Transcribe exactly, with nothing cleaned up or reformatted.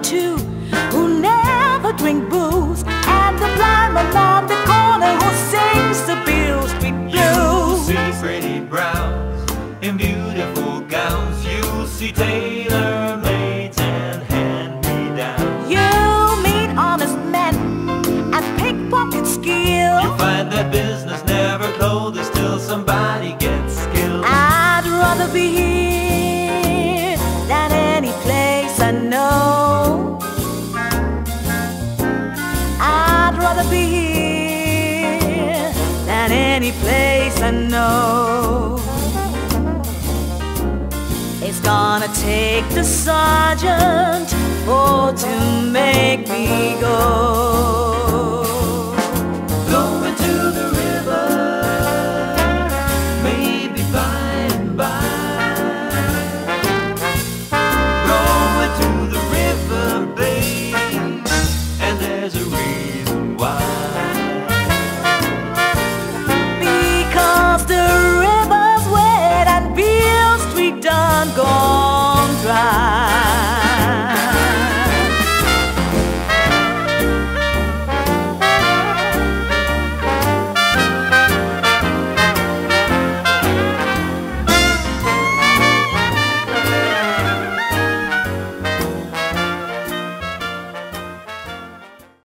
too, who never drink booze, and the blind man on the corner who sings the Beale Street Blues. You'll see pretty brows in beautiful gowns. You'll see tailor-mades and hand-me-downs. You'll meet honest men and pickpocket skills. You'll find that business never closes till somebody gets killed. I'd rather be here than any place I know. I'd rather be here than any place I know. It's gonna take the sergeant for to make me go.